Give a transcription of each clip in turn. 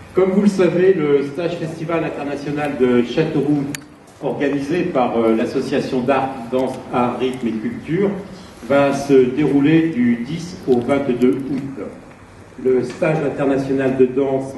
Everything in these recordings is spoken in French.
Comme vous le savez, le stage festival international de Châteauroux, organisé par l'association d'art, danse, art, rythme et culture, va se dérouler du 10 au 22 août. Le stage international de danse,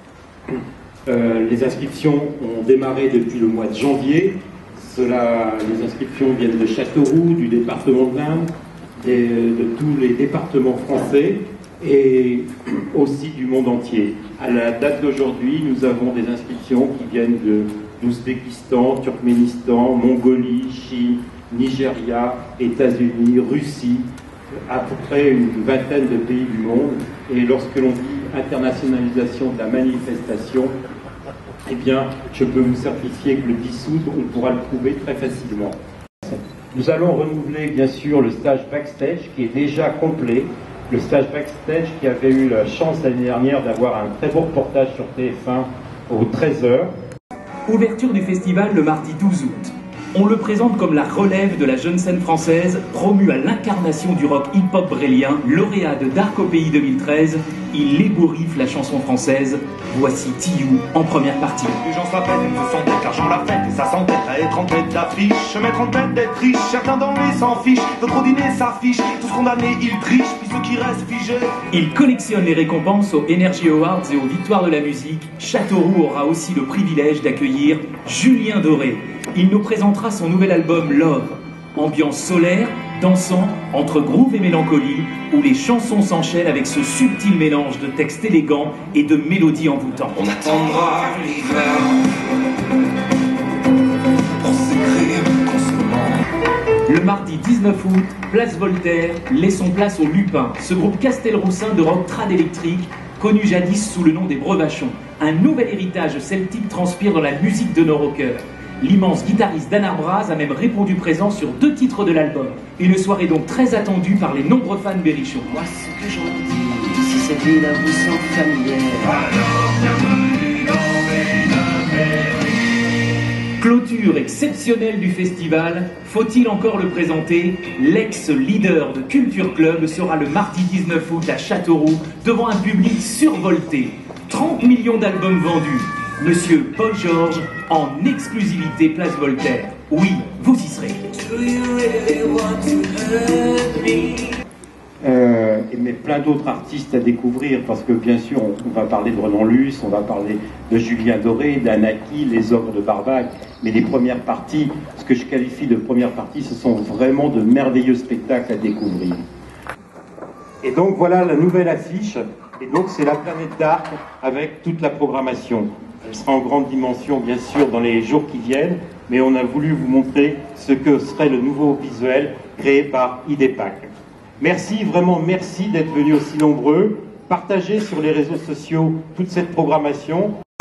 les inscriptions ont démarré depuis le mois de janvier. Les inscriptions viennent de Châteauroux, du département de l'Indre, de tous les départements français et aussi du monde entier. À la date d'aujourd'hui, nous avons des inscriptions qui viennent d'Ouzbékistan, Turkménistan, Mongolie, Chine, Nigeria, États-Unis, Russie, à peu près une vingtaine de pays du monde. Et lorsque l'on dit internationalisation de la manifestation, eh bien, je peux vous certifier que le 10 août, on pourra le prouver très facilement. Nous allons renouveler, bien sûr, le stage backstage qui est déjà complet. Le stage backstage qui avait eu la chance l'année dernière d'avoir un très beau reportage sur TF1 aux 13h. Ouverture du festival le mardi 12 août. On le présente comme la relève de la jeune scène française, promue à l'incarnation du rock hip-hop brélien, lauréat de Dark au Pays 2013. Il ébouriffe la chanson française. Voici Tiou en première partie. Les gens s'appellent, ils se sentent l'argent la fête et ça s'entête à être en tête d'affiche. Mettre en tête d'être riche, certains dans les s'en fichent, d'autres au dîner s'affichent, tous condamnés ils trichent, puis ceux qui restent figés. Il collectionne les récompenses aux Energy Awards et aux Victoires de la musique. Châteauroux aura aussi le privilège d'accueillir Julien Doré. Il nous présentera son nouvel album Love. Ambiance solaire, dansant, entre groove et mélancolie, où les chansons s'enchaînent avec ce subtil mélange de textes élégants et de mélodies envoûtantes. On attendra l'hiver pour s'écrire constamment. Le mardi 19 août, place Voltaire, laissons place aux Lupins, ce groupe castelroussin de rock trad électrique, connu jadis sous le nom des Brevachons. Un nouvel héritage celtique transpire dans la musique de nos rockers. L'immense guitariste Dan Arbraz a même répondu présent sur 2 titres de l'album. Une soirée donc très attendue par les nombreux fans berrichons. Moi ce que j'en dis, si cette ville vous semble familière, Alors bienvenue dans Berry. Clôture exceptionnelle du festival, faut-il encore le présenter? L'ex-leader de Culture Club sera le mardi 19 août à Châteauroux devant un public survolté. 30 millions d'albums vendus. Monsieur Paul Georges en exclusivité place Voltaire. Oui, vous y serez. Mais plein d'autres artistes à découvrir parce que bien sûr on va parler de Renan Luce, on va parler de Julien Doré, d'Anaki, les Ogres de Barbac, mais les premières parties, ce que je qualifie de premières parties, ce sont vraiment de merveilleux spectacles à découvrir. Et donc voilà la nouvelle affiche, et donc c'est la planète d'Arc avec toute la programmation. Elle sera en grande dimension bien sûr dans les jours qui viennent, mais on a voulu vous montrer ce que serait le nouveau visuel créé par IDEPAC. Merci, vraiment merci d'être venus aussi nombreux. Partagez sur les réseaux sociaux toute cette programmation.